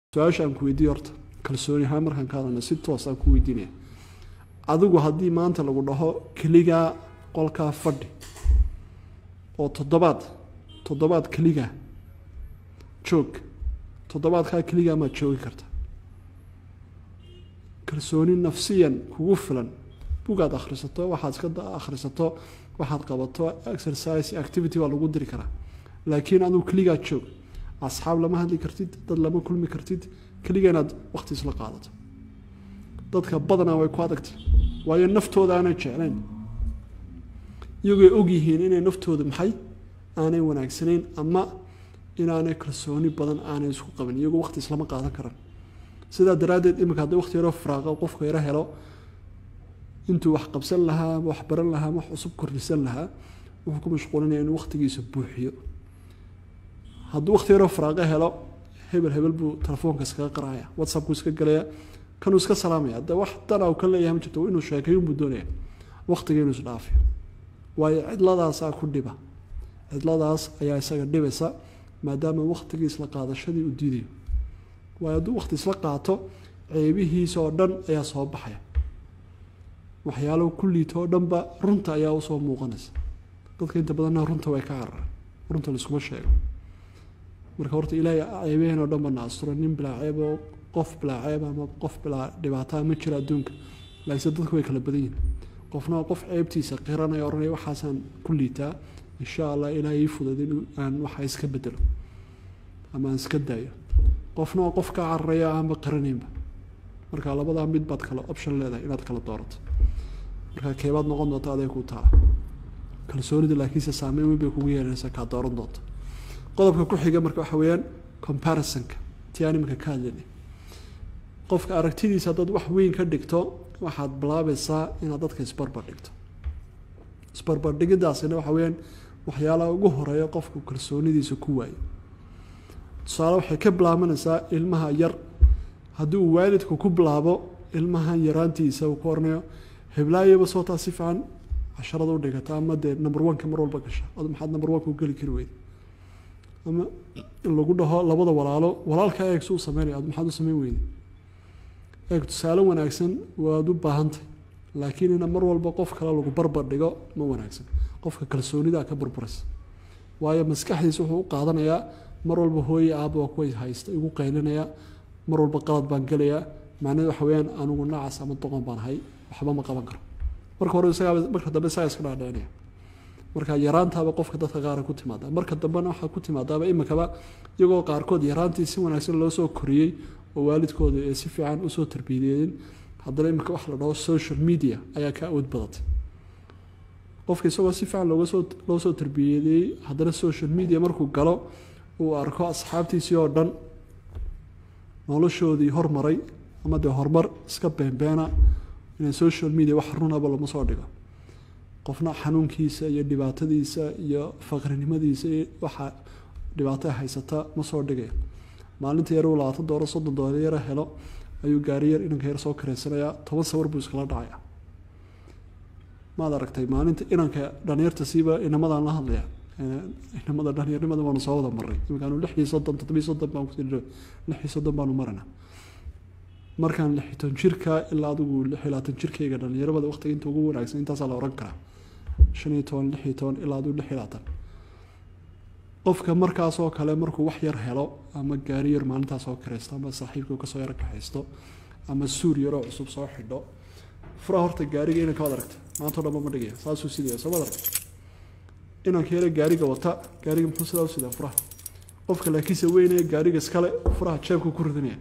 su-aasha aan ku weydiiyo horta kalsooni ahaan markaan ka hadalno si toos aan ku weydiinaya adigu haddii maanta lagu dhaho keligaa qolkaa fadhi oo toddobaad keligaa joog toddobaadkaa keligaa maad joogi karta kalsooni nafsiyan kugu filan bugaad akhrisato waxaad iska akhrisato waxaad qabato exercise activity waa lagu diri karaa laakiin adigu keligaa joog asxaab lama hadli kartid dad lama kulmi kartid keliga inaad waqti isla qaadato dadka badanaa way ku adagtay waayo naftooda aanay jeclayn iyagoo og yihiin inay naftooda maxay aanay wanaagsanayn ama inaanay kalsooni badan aanay isku qabin iyagoo waqti islama qaadan karan sidaa daraaddeed iminka haddii waqti yaroo faraaqa qofka yaro helo intuu wax qabsan lahaa wax baran lahaa wax cusub kordhisan lahaa wuxuu ku mashquulinaya inuu waqtigiisa buuxiyo hadduu waqti yaroo faraaqa helo hebel buu telefoonka iskaga qaraya whatsappku iska galaya kanuu iska salaamaya hadda wax dan uu ka leeyahay ma jirto inuu sheekeeyo buu doonaya waqtiga inuu isdhaafiyo waayo cidladaasaa ku dhiba cidladaas ayaa isaga dhibaysa maadaama waqtigii isla qaadashadii u diidayo waayo hadduu waqti isla qaato ceebihiisa oo dhan ayaa soo baxaya waxyaalo kulliita oo dhanba runta ayaa usoo muuqanaysa dadka inta badanna runta way ka cararaan runta laiskuma sheego marka horta ilaahay ceebaheen oo dhan bana asturo nin bilaa ceeb oo qof bilaa ceeb ama qof bilaa dhibaataa ma jiro adduunka laakiin dadku way kala badan yihiin qofna qof ceebtiisa qiranaya oranaya waxaasaan ku liitaa insha allah ilaahay fudud in aan waxa iska bedelo ama aan iska daayo qofna qof ka cararaya ama qaranaynba marka labadaa mid baad kala option leedahay inaad kala doorato marka keebaad noqon doonta aday ku taala kalsoonida laakiinse saameyn weyn bay kugu yeelanaysaa kaa dooran doonta qodobka ku xiga marka waxa weeyaan comparisonka tii nimka ka hadlaynay qofka aragtidiisa haddaad wax weyn ka dhigto waxaad bilaabaysaa inaad dadka isbarbar dhigto isbarbar dhigidaasina waxa weeyaan waxyaalaha ugu horeeya qofku kalsoonidiisa ku waayo tusaale waxay ka bilaabanaysaa ilmaha yar haddii uu waalidku ku bilaabo ilmahan yaraantiisa uu ku oranayo heblaayaba soo taa si fiican casharada u dhigata ama dee number 1ka mar walba gasha ad maxaad number 1ka u geli kari weyda ama in lagu dhaho labada walaalka eeg suu sameynaya ad maxaad u sameyn weyday eeg tusaale wanaagsan waad u baahantay laakiin ina mar walba qof kale lagu barbar dhigo ma wanaagsan qofka kalsoonida ka burburaysa waayo maskaxdiisa wuxuu u qaadanayaa mar walba hooyo aabba waa kuway haysta igu qaylinaya mar walba qalad baan gelayaa macnaheedu waxa weeyaan anigu nacas ama doqon baan ahay waxba ma qaban karo marka dambe isagaa iska dhaadheynaya marka yaraantaaba qofka dadka qaar ku timaada marka dambena waxa ku timaadaaba imikaba iyagoo qaarkood yaraantii si wanaagsan loo soo koriyey oo waalidkooda ay si fiican u soo tarbiyadeen haddana imika wax la dhaho social media ayaa ka awood badatay qofka isagoo si fiican loo soo tarbiyadeeyey haddana social media markuu galo uu arko asxaabtiisii oo dhan noloshoodii hormaray ama dee horumar iska beenbeena inay social media wax runaba lama soo dhigo qofna xanuunkiisa iyo dhibaatadiisa iyo faqrinimadiisa iyo waxa dhibaato haysata ma soo dhigaya maalinta yar uu $20 $30 yar helo ayuu gaari yar inanka yar soo kareysanaya 10 sawir buu iskala dhacaya maad aragtay maalinta inanka dhalinyarta siiba inamadan la hadlaya inamada dhalinyarnimada waanu soo wada maray iminkaanu 6 baan ku tiray 6 baanu marana markaan 16 jirka ilaa adigu 16 jirkayga dhalinyarada waqtiga inta ugu wanaagsan intaas la oran karaa 15 16 ilaa adigu 16 qofka markaas oo kale markuu wax yar helo ama gaari yar maalintaas oo kareysto ama saaxiibku ka soo yar kaxaysto ama suur yar oo cusub soo xidho fura horta gaariga inaan ka wada aragto maanta dhanba ma dhigaya saasuu sidii soo wada aragto inaan ka yara gaariga wata gaariga muxuu sidaa u sidaa furaha qofka laakiinse weynee gaariga iskale furaha jeebka ku ridinaya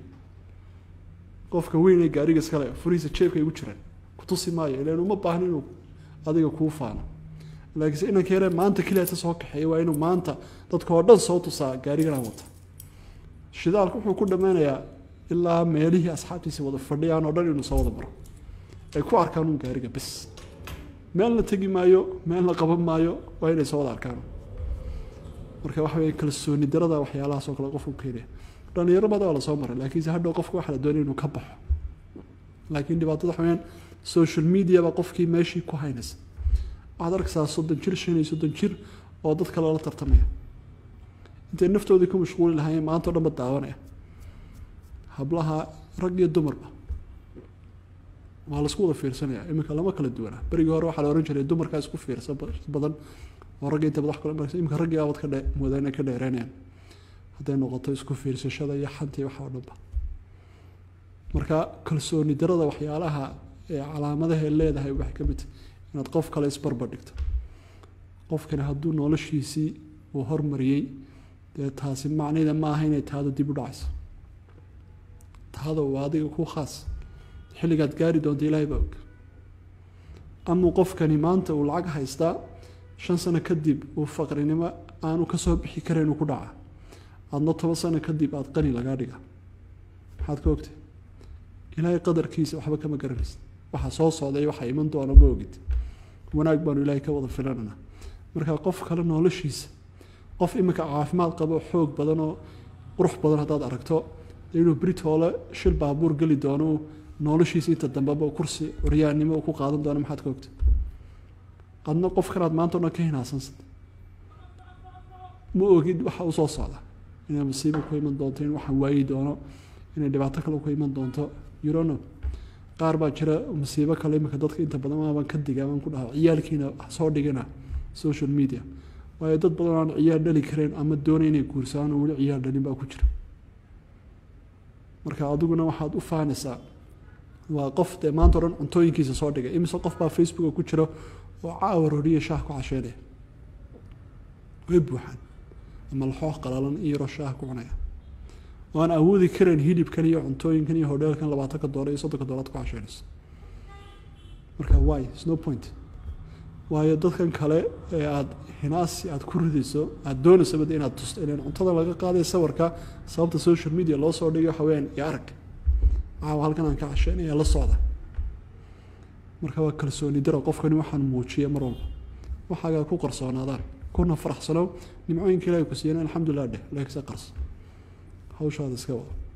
qofka weynee gaariga iskale furihiisa jeebka igu jiraan ku tusi maayo ilaan uma baahna inuu adiga kuu faano laakiinse inaan ka yara maanta keliya ta soo kaxeeya waa inuu maanta dadka oo dhan soo tusaa gaarigan wata shidaalku wuxuu ku dhammaynayaa ilaa meelihii asxaabtiisa wada fadhiyaan oo dhan inuu soo wada maro ay ku arkaan uun gaariga bas meel la tegi maayo meel la qaban maayo waa inay soo wada arkaan marka waxa weeye kalsooni darada waxyaalahaas oo kale qofku keenaya dhalinyarada waa la soo maray laakiinse hadhow qofku waxa la doonaya inuu ka baxo laakiin dhibaatada waxa weeyaan social media ba qofkii meeshii ku haynaysa waxaad arkaysaa 30 jir 35 jir oo dad kale la tartamaya intay naftoodii ku mashquuli lahaayeen maanta oo dhan ba daawanaya hablaha rag iyo dumarba waa la isku wada fiirsanaya iminka lama kala duwana berigii hore waxaa la oran jiray dumarkaa isku fiirsan badan oo ragga inta badan kale marka iminka raggii aabad ka moodaan inay ka dheereynayaan hadday noqoto isku fiirsashada iyo xantii waxa oo dhanba marka kalsooni darada waxyaalaha ee calaamadaha ay leedahay waxay ka mid inaad qof kale isbarbar dhigto qofkani hadduu noloshiisii uu hormariyey dee taasi macnaheeda ma aha inay taado dib u dhacayso taada waa adiga ku khaas xilligaad gaari doonto ilaahay baa og ama qofkani maanta uu lacag haystaa 5 sano kadib uu faqrinimo aanu ka soo bixi karin ku dhaca adna 10 sano kadib aad qani laga dhiga maxaad ka ogtay ilaahay qadarkiisa waxba kama garanaysid waxa soo socday waxa iman doona ma ogid wanaag baan ilaahay ka wada filanana marka qof kale noloshiisa qof imika caafimaad qabo xoog badan oo qurux badan hadaad aragto inuu Britole shil baabuur gali doono noloshiisa inta dambaba kursi curyaanimo ku qaadan doono maxaad ka ogtay adna qof kanaad maanta oo ka hinaasan ma ogid waxa uu soo socda inay musiibo ku iman doonto in waxa waayi doono inay dhibaato kale ku iman doonto you don't know qaar baa jira musiibo kale imika dadka inta badan ma ka digaan ku dhaho ciyaalkiina soo dhigana social media way dad badan aan ciyaar dhali kareen ama doonayeen inay guursadaan oo wali ciyaar dhalin baa ku jira marka adiguna waxaad u faanaysaa waa qof de maanta oran cuntooyinkiisa soo dhigay imisa qof baa Facebook ku jira oo caawar horiye shaah ku casheeday way buuxan ama laxoox qalalan iyo shaah ku cunaya waan awoodi kareen hilibkan iyo cuntooyinkan iyo hoteelkan $20 iyo $30 ku casheynayso marka why is no point waayo dadkan kale ee aad hinaasi aad ku ridayso aad doonayso inaad tusto in cuntada laga qaaday sawirka sababta social media loo soo dhigay waxa weeyaan iyo arag halkan aan ka casheynaya la socda marka waa kalsooni daro qofkani waxaan muujiyay mar walba waxaaga ku qarsoonaadaan kuna faraxsano nimcooyinka Ilaahay ku siiyay alxamdulillah laakiin qars hawshaada iska wada